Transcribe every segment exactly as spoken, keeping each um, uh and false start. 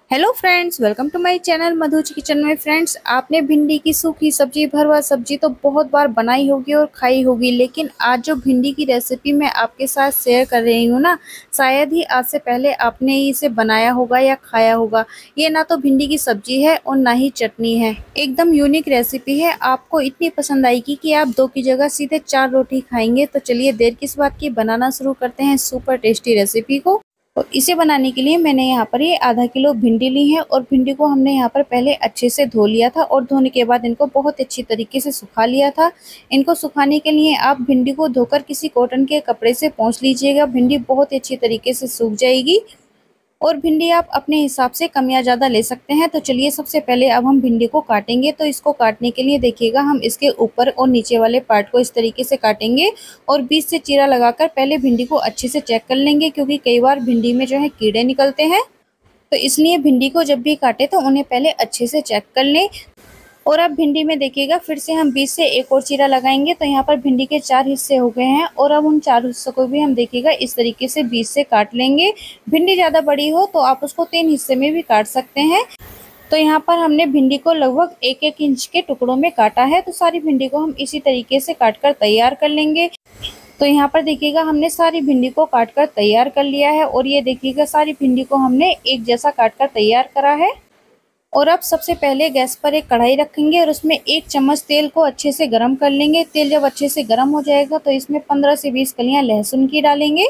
Hello friends, welcome to my channel Madhu's kitchen में। Friends, आपने भिंडी की सूखी सब्जी, भरवा सब्जी तो बहुत बार बनाई होगी और खाई होगी, लेकिन आज जो भिंडी की रेसिपी मैं आपके साथ शेयर कर रही हूँ ना, शायद ही आज से पहले आपने इसे बनाया होगा या खाया होगा। ये ना तो भिंडी की सब्जी है और ना ही चटनी है, एकदम यूनिक रेसिपी है। आपको इतनी पसंद आएगी कि आप दो की जगह सीधे चार रोटी खाएंगे। तो चलिए देर किस बात की, बनाना शुरू करते हैं सुपर टेस्टी रेसिपी को। तो इसे बनाने के लिए मैंने यहाँ पर ये आधा किलो भिंडी ली है और भिंडी को हमने यहाँ पर पहले अच्छे से धो लिया था और धोने के बाद इनको बहुत अच्छी तरीके से सुखा लिया था। इनको सुखाने के लिए आप भिंडी को धोकर किसी कॉटन के कपड़े से पोंछ लीजिएगा, भिंडी बहुत ही अच्छी तरीके से सूख जाएगी। और भिंडी आप अपने हिसाब से कम या ज़्यादा ले सकते हैं। तो चलिए सबसे पहले अब हम भिंडी को काटेंगे। तो इसको काटने के लिए देखिएगा, हम इसके ऊपर और नीचे वाले पार्ट को इस तरीके से काटेंगे और बीच से चीरा लगाकर पहले भिंडी को अच्छे से चेक कर लेंगे, क्योंकि कई बार भिंडी में जो है कीड़े निकलते हैं। तो इसलिए भिंडी को जब भी काटे तो उन्हें पहले अच्छे से चेक कर लें। और अब भिंडी में देखिएगा, फिर से हम बीच से एक और चीरा लगाएंगे। तो यहाँ पर भिंडी के चार हिस्से हो गए हैं और अब उन चार हिस्सों को भी हम देखिएगा इस तरीके से बीच से काट लेंगे। भिंडी ज़्यादा बड़ी हो तो आप उसको तीन हिस्से में भी काट सकते हैं। तो यहाँ पर हमने भिंडी को लगभग एक एक इंच के टुकड़ों में काटा है। तो सारी भिंडी को हम इसी तरीके से काट कर तैयार कर लेंगे। तो यहाँ पर देखिएगा, हमने सारी भिंडी को काट कर तैयार कर लिया है और ये देखिएगा सारी भिंडी को हमने एक जैसा काट कर तैयार करा है। और अब सबसे पहले गैस पर एक कढ़ाई रखेंगे और उसमें एक चम्मच तेल को अच्छे से गरम कर लेंगे। तेल जब अच्छे से गरम हो जाएगा तो इसमें पंद्रह से बीस कलियां लहसुन की डालेंगे।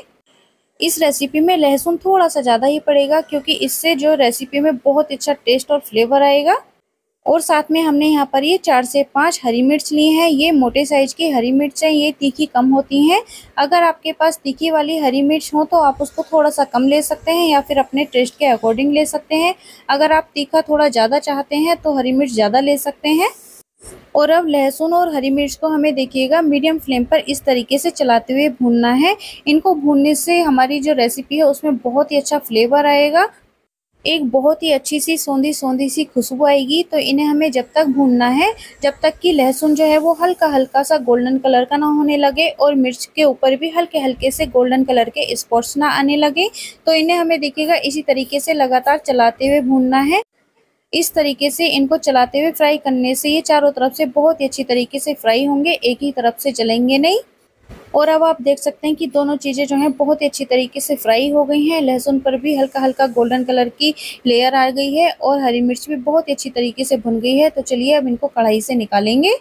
इस रेसिपी में लहसुन थोड़ा सा ज़्यादा ही पड़ेगा, क्योंकि इससे जो रेसिपी में बहुत अच्छा टेस्ट और फ्लेवर आएगा। और साथ में हमने यहाँ पर ये चार से पाँच हरी मिर्च ली हैं। ये मोटे साइज की हरी मिर्च है, ये तीखी कम होती हैं। अगर आपके पास तीखी वाली हरी मिर्च हो तो आप उसको थोड़ा सा कम ले सकते हैं या फिर अपने टेस्ट के अकॉर्डिंग ले सकते हैं। अगर आप तीखा थोड़ा ज़्यादा चाहते हैं तो हरी मिर्च ज़्यादा ले सकते हैं। और अब लहसुन और हरी मिर्च को हमें देखिएगा मीडियम फ्लेम पर इस तरीके से चलाते हुए भूनना है। इनको भूनने से हमारी जो रेसिपी है उसमें बहुत ही अच्छा फ्लेवर आएगा, एक बहुत ही अच्छी सी सौंधी सौंधी सी खुशबू आएगी। तो इन्हें हमें जब तक भूनना है जब तक कि लहसुन जो है वो हल्का हल्का सा गोल्डन कलर का ना होने लगे और मिर्च के ऊपर भी हल्के हल्के से गोल्डन कलर के स्पॉट्स ना आने लगे। तो इन्हें हमें देखिएगा इसी तरीके से लगातार चलाते हुए भूनना है। इस तरीके से इनको चलाते हुए फ्राई करने से ये चारों तरफ से बहुत ही अच्छी तरीके से फ्राई होंगे, एक ही तरफ से जलेंगे नहीं। और अब आप देख सकते हैं कि दोनों चीज़ें जो हैं बहुत ही अच्छी तरीके से फ्राई हो गई हैं। लहसुन पर भी हल्का हल्का गोल्डन कलर की लेयर आ गई है और हरी मिर्च भी बहुत ही अच्छी तरीके से भुन गई है। तो चलिए अब इनको कढ़ाई से निकालेंगे।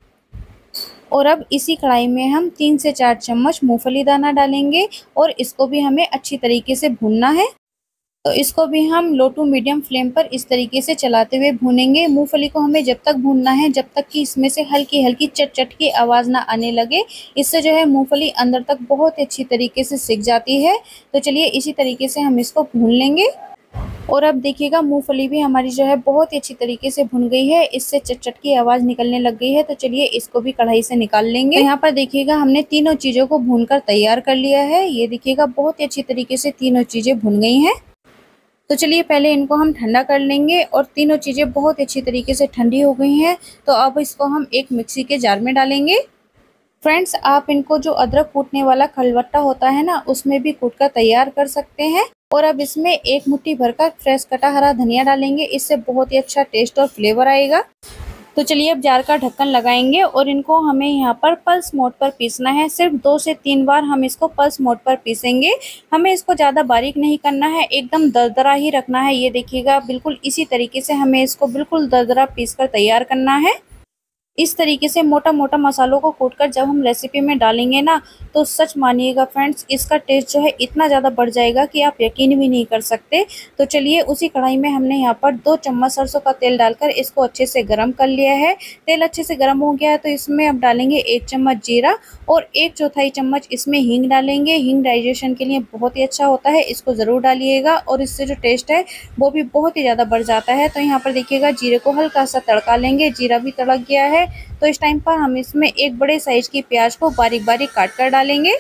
और अब इसी कढ़ाई में हम तीन से चार चम्मच मूंगफली दाना डालेंगे और इसको भी हमें अच्छी तरीके से भूनना है। तो इसको भी हम लो टू मीडियम फ्लेम पर इस तरीके से चलाते हुए भूनेंगे। मूंगफली को हमें जब तक भूनना है जब तक कि इसमें से हल्की हल्की चट चट की आवाज़ ना आने लगे। इससे जो है मूंगफली अंदर तक बहुत ही अच्छी तरीके से सिक जाती है। तो चलिए इसी तरीके से हम इसको भून लेंगे। और अब देखिएगा, मूंगफली भी हमारी जो है बहुत ही अच्छी तरीके से भुन गई है, इससे चट चट की आवाज़ निकलने लग गई है। तो चलिए इसको भी कढ़ाई से निकाल लेंगे। तो यहाँ पर देखिएगा, हमने तीनों चीज़ों को भूनकर तैयार कर लिया है। ये देखिएगा बहुत ही अच्छी तरीके से तीनों चीज़ें भुन गई हैं। तो चलिए पहले इनको हम ठंडा कर लेंगे और तीनों चीज़ें बहुत अच्छी तरीके से ठंडी हो गई हैं। तो अब इसको हम एक मिक्सी के जार में डालेंगे। फ्रेंड्स, आप इनको जो अदरक कूटने वाला खलबट्टा होता है ना, उसमें भी कूट कर तैयार कर सकते हैं। और अब इसमें एक मुट्ठी भरकर फ्रेश कटा हरा धनिया डालेंगे, इससे बहुत ही अच्छा टेस्ट और फ्लेवर आएगा। तो चलिए अब जार का ढक्कन लगाएंगे और इनको हमें यहाँ पर पल्स मोड पर पीसना है। सिर्फ दो से तीन बार हम इसको पल्स मोड पर पीसेंगे। हमें इसको ज़्यादा बारीक नहीं करना है, एकदम दरदरा ही रखना है। ये देखिएगा, बिल्कुल इसी तरीके से हमें इसको बिल्कुल दरदरा पीस कर तैयार करना है। इस तरीके से मोटा मोटा मसालों को कूटकर जब हम रेसिपी में डालेंगे ना, तो सच मानिएगा फ्रेंड्स, इसका टेस्ट जो है इतना ज़्यादा बढ़ जाएगा कि आप यकीन भी नहीं कर सकते। तो चलिए उसी कढ़ाई में हमने यहाँ पर दो चम्मच सरसों का तेल डालकर इसको अच्छे से गर्म कर लिया है। तेल अच्छे से गर्म हो गया है तो इसमें अब डालेंगे एक चम्मच जीरा और एक चौथाई चम्मच इसमें हींग डालेंगे। हींग डाइजेशन के लिए बहुत ही अच्छा होता है, इसको ज़रूर डालिएगा और इससे जो टेस्ट है वो भी बहुत ही ज़्यादा बढ़ जाता है। तो यहाँ पर देखिएगा, जीरे को हल्का सा तड़का लेंगे। जीरा भी तड़क गया है तो इस टाइम पर हम इसमें एक बड़े साइज की प्याज को बारीक बारीक काट कर डालेंगे।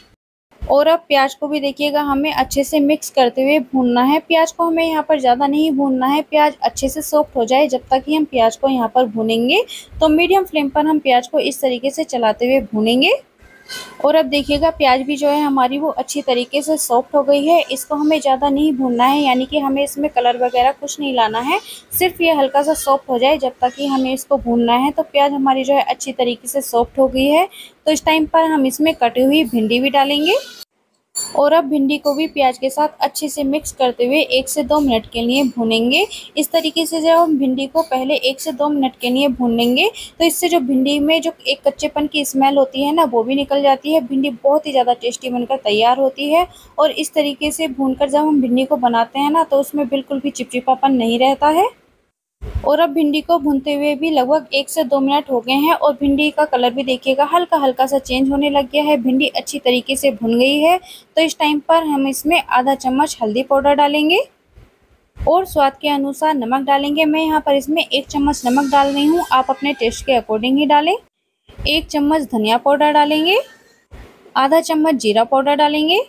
और अब प्याज को भी देखिएगा हमें अच्छे से मिक्स करते हुए भूनना है। प्याज को हमें यहाँ पर ज़्यादा नहीं भूनना है, प्याज अच्छे से सॉफ्ट हो जाए जब तक कि हम प्याज को यहाँ पर भूनेंगे। तो मीडियम फ्लेम पर हम प्याज को इस तरीके से चलाते हुए भूनेंगे। और अब देखिएगा प्याज भी जो है हमारी वो अच्छी तरीके से सॉफ्ट हो गई है। इसको हमें ज़्यादा नहीं भूनना है, यानी कि हमें इसमें कलर वगैरह कुछ नहीं लाना है, सिर्फ ये हल्का सा सॉफ्ट हो जाए जब तक कि हमें इसको भूनना है। तो प्याज हमारी जो है अच्छी तरीके से सॉफ्ट हो गई है। तो इस टाइम पर हम इसमें कटी हुई भिंडी भी डालेंगे और अब भिंडी को भी प्याज के साथ अच्छे से मिक्स करते हुए एक से दो मिनट के लिए भूनेंगे। इस तरीके से जब हम भिंडी को पहले एक से दो मिनट के लिए भूनेंगे तो इससे जो भिंडी में जो एक कच्चेपन की स्मेल होती है ना, वो भी निकल जाती है। भिंडी बहुत ही ज़्यादा टेस्टी बनकर तैयार होती है। और इस तरीके से भूनकर जब हम भिंडी को बनाते हैं ना, तो उसमें बिल्कुल भी चिपचिपापन नहीं रहता है। और अब भिंडी को भूनते हुए भी लगभग एक से दो मिनट हो गए हैं और भिंडी का कलर भी देखिएगा हल्का हल्का सा चेंज होने लग गया है। भिंडी अच्छी तरीके से भुन गई है। तो इस टाइम पर हम इसमें आधा चम्मच हल्दी पाउडर डालेंगे और स्वाद के अनुसार नमक डालेंगे। मैं यहाँ पर इसमें एक चम्मच नमक डाल रही हूँ, आप अपने टेस्ट के अकॉर्डिंग ही डालें। एक चम्मच धनिया पाउडर डालेंगे, आधा चम्मच जीरा पाउडर डालेंगे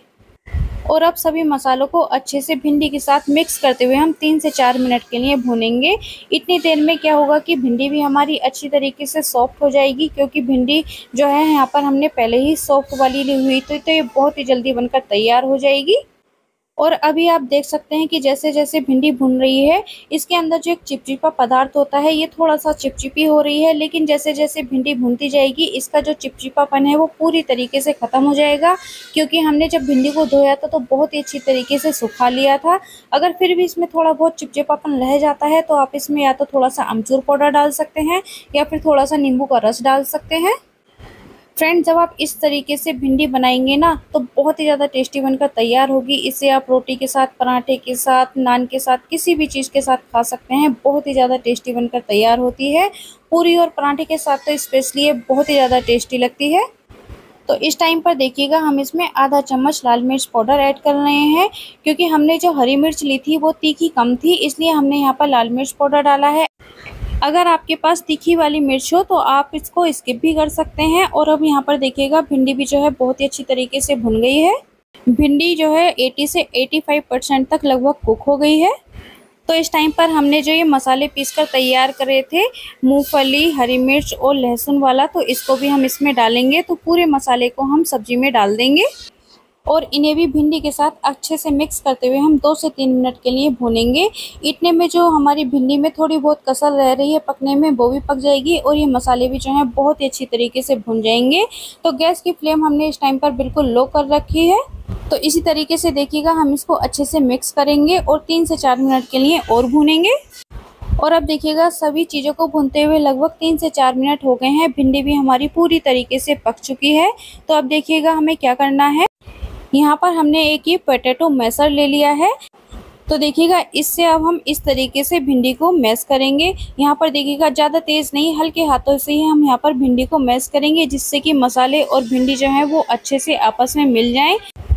और अब सभी मसालों को अच्छे से भिंडी के साथ मिक्स करते हुए हम तीन से चार मिनट के लिए भूनेंगे। इतनी देर में क्या होगा कि भिंडी भी हमारी अच्छी तरीके से सॉफ्ट हो जाएगी, क्योंकि भिंडी जो है यहाँ पर हमने पहले ही सॉफ्ट वाली ली हुई, तो, तो ये बहुत ही जल्दी बनकर तैयार हो जाएगी। और अभी आप देख सकते हैं कि जैसे जैसे भिंडी भुन रही है, इसके अंदर जो एक चिपचिपा पदार्थ होता है ये थोड़ा सा चिपचिपी हो रही है, लेकिन जैसे जैसे भिंडी भुनती जाएगी इसका जो चिपचिपापन है वो पूरी तरीके से ख़त्म हो जाएगा। क्योंकि हमने जब भिंडी को धोया था तो बहुत ही अच्छी तरीके से सुखा लिया था। अगर फिर भी इसमें थोड़ा बहुत चिपचिपापन रह जाता है तो आप इसमें या तो थोड़ा सा अमचूर पाउडर डाल सकते हैं या फिर थोड़ा सा नींबू का रस डाल सकते हैं। फ्रेंड्स, जब आप इस तरीके से भिंडी बनाएंगे ना तो बहुत ही ज़्यादा टेस्टी बनकर तैयार होगी। इसे आप रोटी के साथ, पराठे के साथ, नान के साथ, किसी भी चीज़ के साथ खा सकते हैं। बहुत ही ज़्यादा टेस्टी बनकर तैयार होती है। पूरी और पराठे के साथ तो स्पेशली ये बहुत ही ज़्यादा टेस्टी लगती है। तो इस टाइम पर देखिएगा हम इसमें आधा चम्मच लाल मिर्च पाउडर ऐड कर रहे हैं, क्योंकि हमने जो हरी मिर्च ली थी वो तीखी कम थी, इसलिए हमने यहाँ पर लाल मिर्च पाउडर डाला है। अगर आपके पास तीखी वाली मिर्च हो तो आप इसको स्किप भी कर सकते हैं। और अब यहाँ पर देखिएगा भिंडी भी जो है बहुत ही अच्छी तरीके से भुन गई है। भिंडी जो है अस्सी से पचासी परसेंट तक लगभग कुक हो गई है। तो इस टाइम पर हमने जो ये मसाले पीसकर तैयार करे थे, मूंगफली, हरी मिर्च और लहसुन वाला, तो इसको भी हम इसमें डालेंगे। तो पूरे मसाले को हम सब्जी में डाल देंगे और इन्हें भी भिंडी के साथ अच्छे से मिक्स करते हुए हम दो से तीन मिनट के लिए भूनेंगे। इतने में जो हमारी भिंडी में थोड़ी बहुत कसर रह रही है पकने में, वो भी पक जाएगी और ये मसाले भी जो हैं बहुत ही अच्छी तरीके से भुन जाएंगे। तो गैस की फ्लेम हमने इस टाइम पर बिल्कुल लो कर रखी है। तो इसी तरीके से देखिएगा हम इसको अच्छे से मिक्स करेंगे और तीन से चार मिनट के लिए और भूनेंगे। और अब देखिएगा सभी चीज़ों को भूनते हुए लगभग तीन से चार मिनट हो गए हैं। भिंडी भी हमारी पूरी तरीके से पक चुकी है। तो अब देखिएगा हमें क्या करना है। यहाँ पर हमने एक ये पोटैटो मैशर ले लिया है। तो देखिएगा इससे अब हम इस तरीके से भिंडी को मैश करेंगे। यहाँ पर देखिएगा ज़्यादा तेज़ नहीं, हल्के हाथों से ही हम यहाँ पर भिंडी को मैश करेंगे, जिससे कि मसाले और भिंडी जो है वो अच्छे से आपस में मिल जाएं।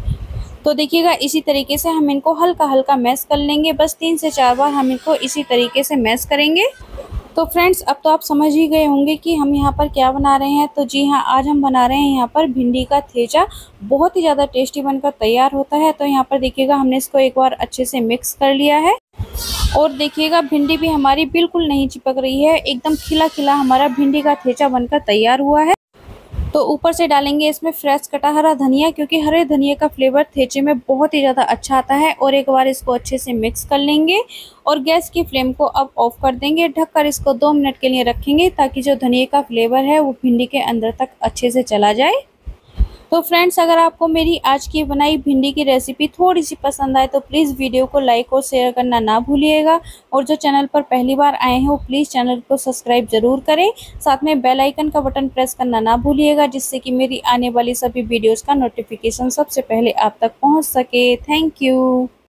तो देखिएगा इसी तरीके से हम इनको हल्का हल्का मैश कर लेंगे। बस तीन से चार बार हम इनको इसी तरीके से मैश करेंगे। तो फ्रेंड्स, अब तो आप समझ ही गए होंगे कि हम यहाँ पर क्या बना रहे हैं। तो जी हाँ, आज हम बना रहे हैं यहाँ पर भिंडी का थेचा। बहुत ही ज़्यादा टेस्टी बनकर तैयार होता है। तो यहाँ पर देखिएगा हमने इसको एक बार अच्छे से मिक्स कर लिया है और देखिएगा भिंडी भी हमारी बिल्कुल नहीं चिपक रही है, एकदम खिला खिला हमारा भिंडी का थेचा बनकर तैयार हुआ है। तो ऊपर से डालेंगे इसमें फ्रेश कटा हरा धनिया, क्योंकि हरे धनिया का फ्लेवर थेचे में बहुत ही ज़्यादा अच्छा आता है। और एक बार इसको अच्छे से मिक्स कर लेंगे और गैस की फ्लेम को अब ऑफ कर देंगे। ढककर इसको दो मिनट के लिए रखेंगे ताकि जो धनिया का फ्लेवर है वो भिंडी के अंदर तक अच्छे से चला जाए। तो फ्रेंड्स, अगर आपको मेरी आज की बनाई भिंडी की रेसिपी थोड़ी सी पसंद आए तो प्लीज़ वीडियो को लाइक और शेयर करना ना भूलिएगा। और जो चैनल पर पहली बार आए हैं वो प्लीज़ चैनल को सब्सक्राइब ज़रूर करें। साथ में बेल आइकन का बटन प्रेस करना ना भूलिएगा, जिससे कि मेरी आने वाली सभी वीडियोज़ का नोटिफिकेशन सबसे पहले आप तक पहुँच सके। Thank you.